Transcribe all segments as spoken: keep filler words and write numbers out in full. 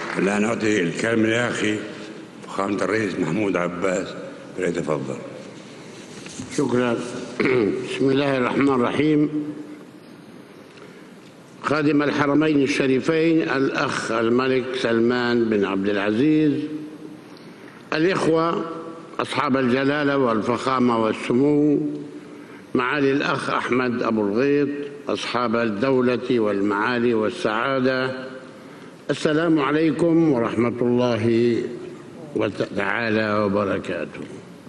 الآن أعطي الكلمة لأخي فخامة الرئيس محمود عباس، فليتفضل. شكرا. بسم الله الرحمن الرحيم. خادم الحرمين الشريفين الأخ الملك سلمان بن عبد العزيز، الإخوة أصحاب الجلالة والفخامة والسمو، معالي الأخ أحمد أبو الغيط، أصحاب الدولة والمعالي والسعادة، السلام عليكم ورحمة الله تعالى وبركاته.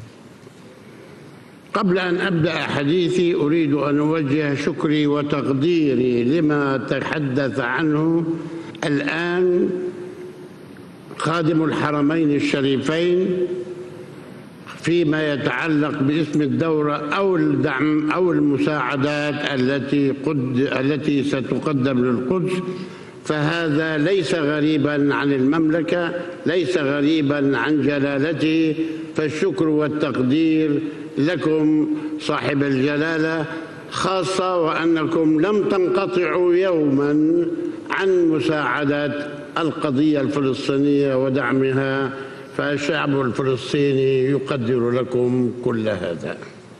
قبل أن أبدأ حديثي أريد أن أوجه شكري وتقديري لما تحدث عنه الآن خادم الحرمين الشريفين فيما يتعلق باسم الدورة أو الدعم أو المساعدات التي قد التي ستقدم للقدس، فهذا ليس غريبا عن المملكة، ليس غريبا عن جلالته، فالشكر والتقدير لكم صاحب الجلالة، خاصة وأنكم لم تنقطعوا يوما عن مساعدة القضية الفلسطينية ودعمها، فالشعب الفلسطيني يقدر لكم كل هذا.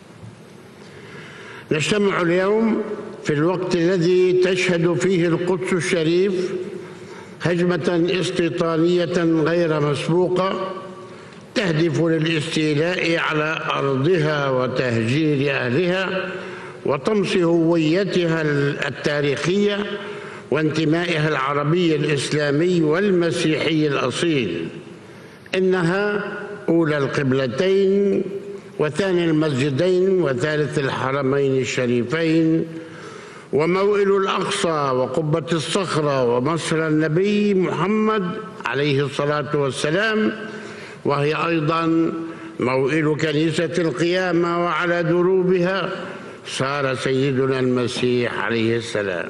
نجتمع اليوم في الوقت الذي تشهد فيه القدس الشريف هجمة استيطانية غير مسبوقة تهدف للاستيلاء على أرضها وتهجير أهلها وطمس هويتها التاريخية وانتمائها العربي الإسلامي والمسيحي الأصيل. إنها أولى القبلتين وثاني المسجدين وثالث الحرمين الشريفين وموئل الأقصى وقبة الصخرة ومصر النبي محمد عليه الصلاة والسلام، وهي أيضا موئل كنيسة القيامة، وعلى دروبها صار سيدنا المسيح عليه السلام.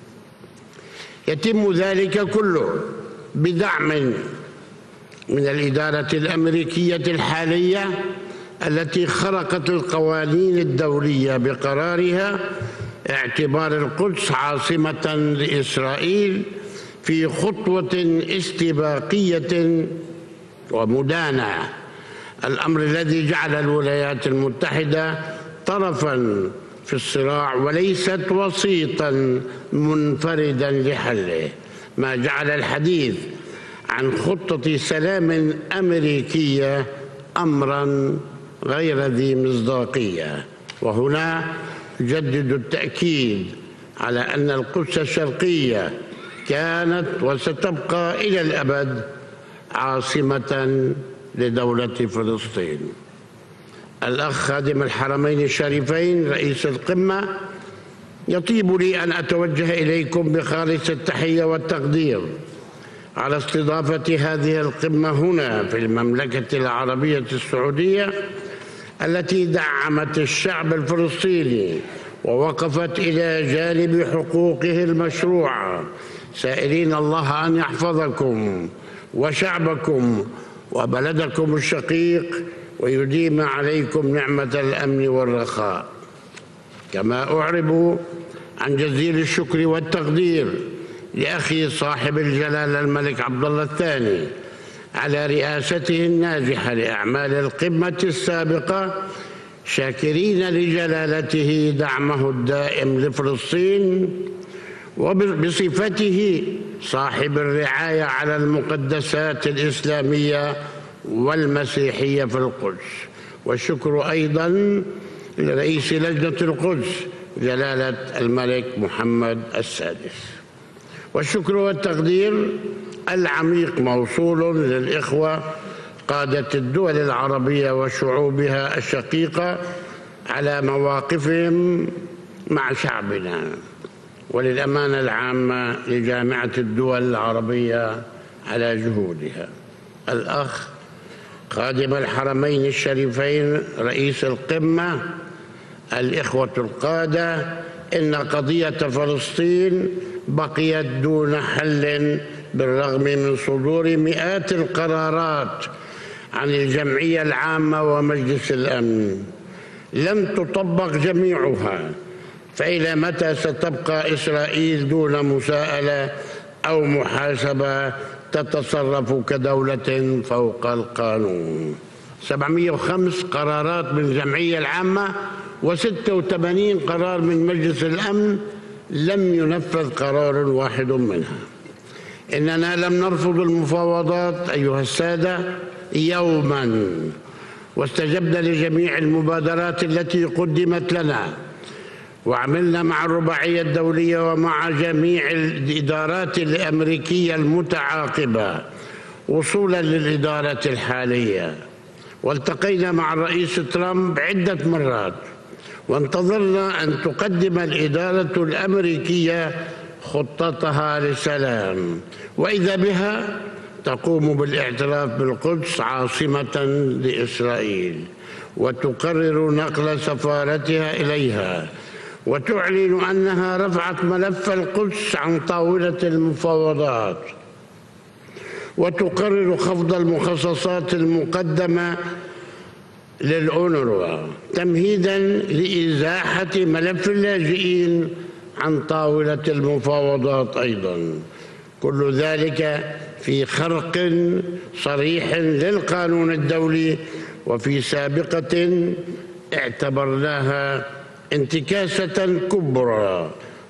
يتم ذلك كله بدعم من الإدارة الأمريكية الحالية التي خرقت القوانين الدولية بقرارها اعتبار القدس عاصمة لإسرائيل في خطوة استباقية ومدانة، الأمر الذي جعل الولايات المتحدة طرفا في الصراع وليست وسيطا منفردا لحله، ما جعل الحديث عن خطة سلام أمريكية أمرا غير ذي مصداقية. وهنا يجدد التأكيد على أن القدس الشرقية كانت وستبقى إلى الأبد عاصمة لدولة فلسطين. الأخ خادم الحرمين الشريفين رئيس القمة، يطيب لي أن أتوجه إليكم بخالص التحية والتقدير على استضافة هذه القمة هنا في المملكة العربية السعودية التي دعمت الشعب الفلسطيني ووقفت إلى جانب حقوقه المشروعة، سائلين الله أن يحفظكم وشعبكم وبلدكم الشقيق ويديم عليكم نعمة الأمن والرخاء. كما أعرب عن جزيل الشكر والتقدير لأخي صاحب الجلالة الملك عبد الله الثاني على رئاسته الناجحة لأعمال القمة السابقة، شاكرين لجلالته دعمه الدائم لفلسطين وبصفته صاحب الرعاية على المقدسات الإسلامية والمسيحية في القدس. والشكر أيضا لرئيس لجنة القدس جلالة الملك محمد السادس. والشكر والتقدير العميق موصول للإخوة قادة الدول العربية وشعوبها الشقيقة على مواقفهم مع شعبنا، وللأمانة العامة لجامعة الدول العربية على جهودها. الأخ خادم الحرمين الشريفين رئيس القمة، الإخوة القادة، إن قضية فلسطين بقيت دون حل بالرغم من صدور مئات القرارات عن الجمعية العامة ومجلس الأمن. لم تطبق جميعها، فإلى متى ستبقى إسرائيل دون مساءلة أو محاسبة تتصرف كدولة فوق القانون. سبعمئة وخمسة قرارات من الجمعية العامة وستة وثمانين قرار من مجلس الأمن لم ينفذ قرار واحد منها. إننا لم نرفض المفاوضات أيها السادة يوما، واستجبنا لجميع المبادرات التي قدمت لنا، وعملنا مع الرباعية الدولية ومع جميع الإدارات الأمريكية المتعاقبة وصولا للإدارة الحالية، والتقينا مع الرئيس ترامب عدة مرات، وانتظرنا أن تقدم الإدارة الأمريكية خطتها للسلام، وإذا بها تقوم بالاعتراف بالقدس عاصمة لإسرائيل، وتقرر نقل سفارتها إليها، وتعلن أنها رفعت ملف القدس عن طاولة المفاوضات، وتقرر خفض المخصصات المقدمة للأونروا تمهيداً لإزاحة ملف اللاجئين عن طاولة المفاوضات أيضاً. كل ذلك في خرق صريح للقانون الدولي، وفي سابقة اعتبرناها انتكاسة كبرى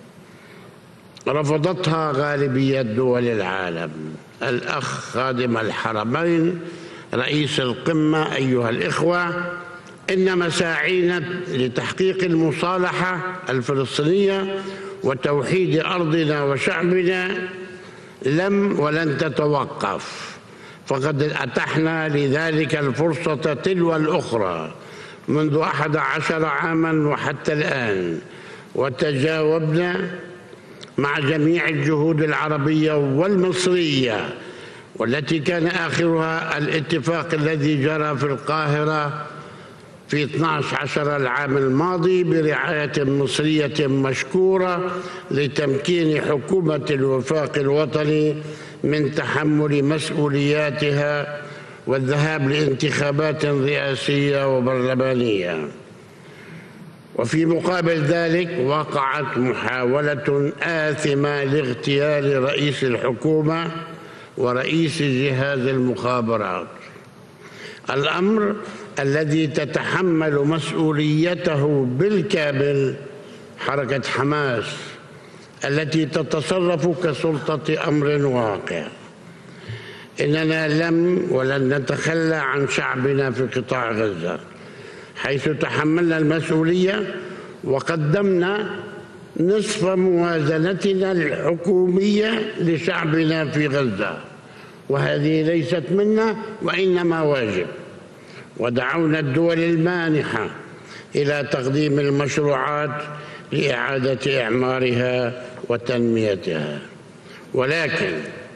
رفضتها غالبية دول العالم. الأخ خادم الحرمين رئيس القمة، أيها الإخوة، إن مساعينا لتحقيق المصالحة الفلسطينية وتوحيد أرضنا وشعبنا لم ولن تتوقف، فقد أتحنا لذلك الفرصة تلو الأخرى منذ أحد عشر عاماً وحتى الآن، وتجاوبنا مع جميع الجهود العربية والمصرية، والتي كان آخرها الاتفاق الذي جرى في القاهرة في اثني عشر العام الماضي برعاية مصرية مشكورة لتمكين حكومة الوفاق الوطني من تحمل مسؤولياتها والذهاب لانتخابات رئاسية وبرلمانية. وفي مقابل ذلك وقعت محاولة آثمة لاغتيال رئيس الحكومة ورئيس جهاز المخابرات، الأمر الذي تتحمل مسؤوليته بالكامل حركة حماس التي تتصرف كسلطة أمر واقع. إننا لم ولن نتخلى عن شعبنا في قطاع غزة، حيث تحملنا المسؤولية وقدمنا نصف موازنتنا الحكومية لشعبنا في غزة، وهذه ليست منا وإنما واجب. ودعونا الدول المانحة إلى تقديم المشروعات لإعادة إعمارها وتنميتها. ولكن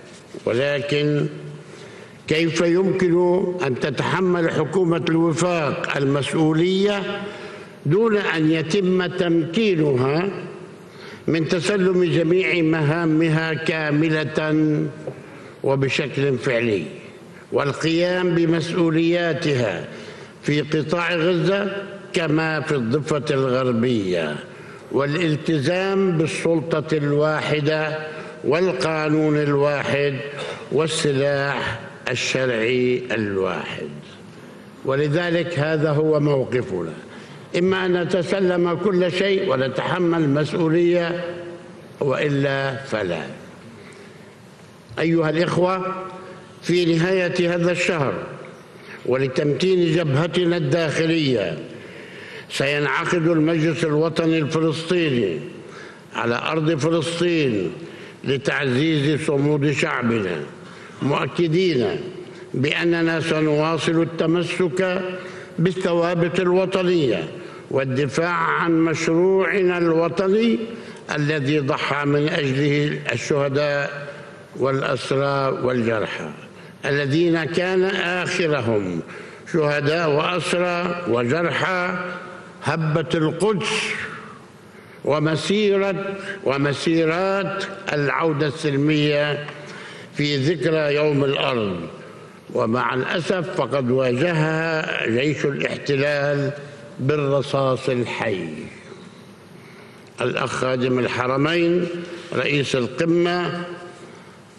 ولكن كيف يمكن أن تتحمل حكومة الوفاق المسؤولية دون أن يتم تمكينها من تسلم جميع مهامها كاملة وبشكل فعلي، والقيام بمسؤولياتها في قطاع غزة كما في الضفة الغربية، والالتزام بالسلطة الواحدة والقانون الواحد والسلاح الشرعي الواحد. ولذلك هذا هو موقفنا، إما أن نتسلم كل شيء ونتحمل مسؤولية، وإلا فلا. أيها الإخوة، في نهاية هذا الشهر ولتمكين جبهتنا الداخلية سينعقد المجلس الوطني الفلسطيني على أرض فلسطين لتعزيز صمود شعبنا، مؤكدين بأننا سنواصل التمسك بالثوابت الوطنية والدفاع عن مشروعنا الوطني الذي ضحى من أجله الشهداء والأسرى والجرحى، الذين كان آخرهم شهداء وأسرى وجرحى هبة القدس ومسيرة ومسيرات العودة السلمية في ذكرى يوم الأرض. ومع الأسف فقد واجهها جيش الاحتلال بالرصاص الحي. الأخ خادم الحرمين رئيس القمة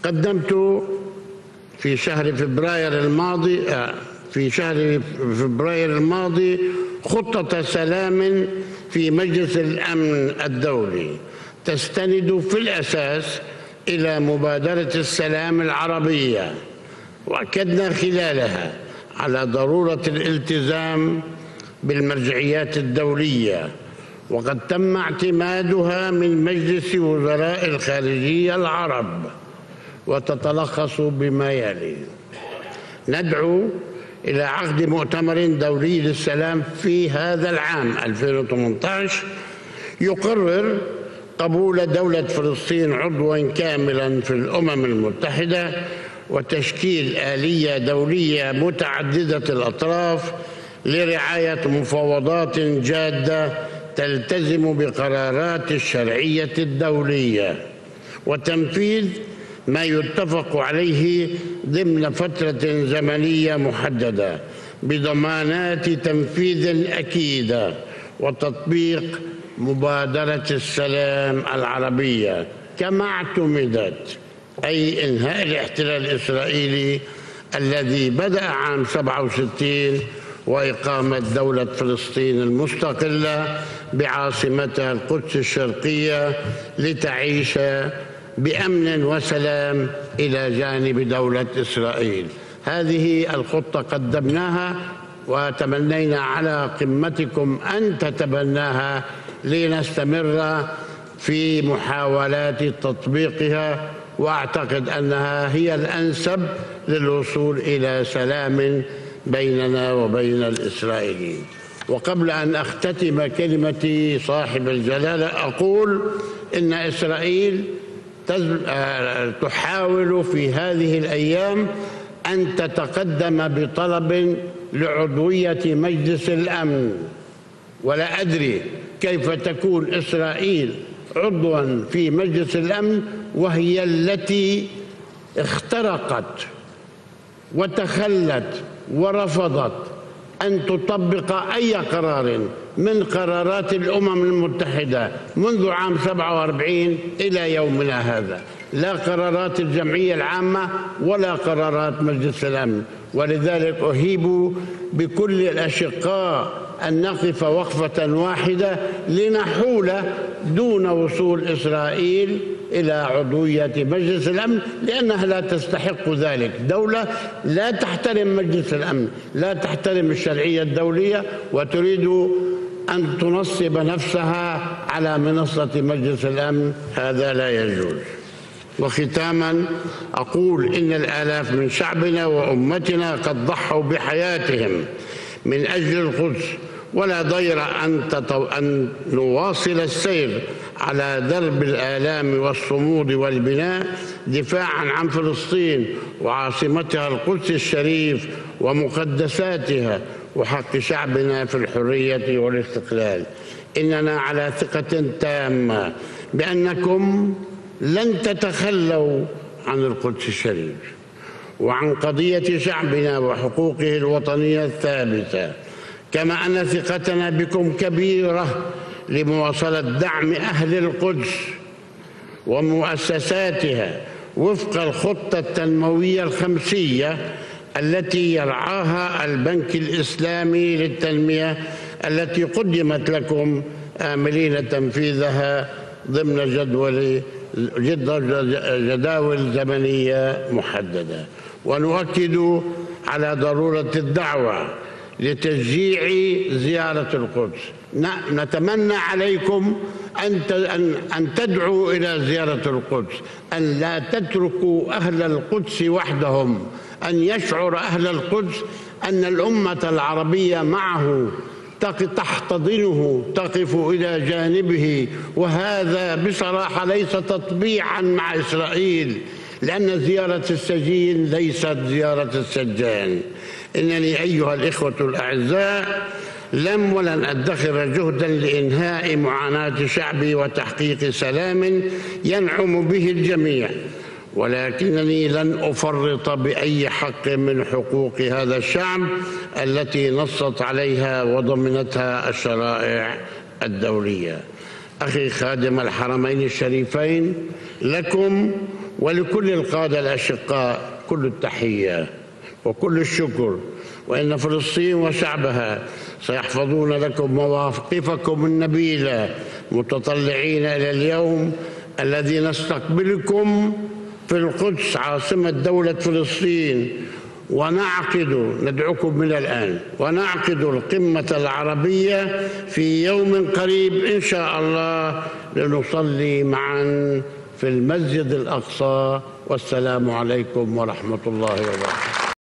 قدمت في شهر فبراير الماضي في شهر فبراير الماضي خطة سلام في مجلس الأمن الدولي تستند في الأساس إلى مبادرة السلام العربية، وأكدنا خلالها على ضرورة الالتزام بالمرجعيات الدولية، وقد تم اعتمادها من مجلس وزراء الخارجية العرب، وتتلخص بما يلي: ندعو إلى عقد مؤتمر دولي للسلام في هذا العام ألفين وثمانية عشر يقرر قبول دولة فلسطين عضواً كاملاً في الأمم المتحدة، وتشكيل آلية دولية متعددة الأطراف لرعاية مفاوضات جادة تلتزم بقرارات الشرعية الدولية، وتنفيذ ما يتفق عليه ضمن فترة زمنية محددة بضمانات تنفيذ أكيدة، وتطبيق مبادرة السلام العربية كما اعتمدت، أي إنهاء الاحتلال الإسرائيلي الذي بدأ عام سبعة وستين وإقامة دولة فلسطين المستقلة بعاصمتها القدس الشرقية لتعيش بأمن وسلام إلى جانب دولة إسرائيل. هذه الخطة قدمناها وتمنينا على قمتكم أن تتبناها لنستمر في محاولات تطبيقها، وأعتقد أنها هي الأنسب للوصول إلى سلام بيننا وبين الإسرائيليين. وقبل أن أختتم كلمتي صاحب الجلالة أقول إن إسرائيل تحاول في هذه الأيام أن تتقدم بطلب لعضوية مجلس الأمن، ولا أدري كيف تكون إسرائيل عضواً في مجلس الأمن وهي التي اخترقت وتخلت ورفضت أن تطبق أي قرار من قرارات الأمم المتحدة منذ عام سبعة وأربعين إلى يومنا هذا، لا قرارات الجمعية العامة ولا قرارات مجلس الأمن. ولذلك أهيب بكل الأشقاء أن نقف وقفة واحدة لنحول دون وصول إسرائيل إلى عضوية مجلس الأمن، لأنها لا تستحق ذلك. دولة لا تحترم مجلس الأمن، لا تحترم الشرعية الدولية، وتريد أن تنصب نفسها على منصة مجلس الأمن، هذا لا يجوز. وختاما أقول إن الآلاف من شعبنا وأمتنا قد ضحوا بحياتهم من أجل القدس، ولا ضير أن, تطو... أن نواصل السير على درب الآلام والصمود والبناء دفاعا عن فلسطين وعاصمتها القدس الشريف ومقدساتها وحق شعبنا في الحرية والاستقلال. إننا على ثقة تامة بأنكم لن تتخلوا عن القدس الشريف وعن قضية شعبنا وحقوقه الوطنية الثابتة، كما أن ثقتنا بكم كبيرة لمواصلة دعم أهل القدس ومؤسساتها وفق الخطة التنموية الخمسية التي يرعاها البنك الإسلامي للتنمية، التي قدمت لكم آملين تنفيذها ضمن جدول جداول زمنية محددة. ونؤكد على ضرورة الدعوة لتشجيع زيارة القدس. نتمنى عليكم أن تدعوا إلى زيارة القدس، أن لا تتركوا أهل القدس وحدهم، أن يشعر أهل القدس أن الأمة العربية معه تحتضنه، تقف إلى جانبه. وهذا بصراحة ليس تطبيعا مع إسرائيل، لأن زيارة السجين ليست زيارة السجان. إنني أيها الإخوة الأعزاء لم ولن أدخر جهدا لإنهاء معاناة شعبي وتحقيق سلام ينعم به الجميع، ولكنني لن أفرط بأي حق من حقوق هذا الشعب التي نصت عليها وضمنتها الشرائع الدولية. أخي خادم الحرمين الشريفين، لكم ولكل القادة الأشقاء كل التحية وكل الشكر، وإن فلسطين وشعبها سيحفظون لكم مواقفكم النبيلة متطلعين إلى اليوم الذي نستقبلكم في القدس عاصمة دولة فلسطين، ونعقد ندعوكم من الآن ونعقد القمة العربية في يوم قريب إن شاء الله لنصلي معا في المسجد الأقصى. والسلام عليكم ورحمة الله وبركاته.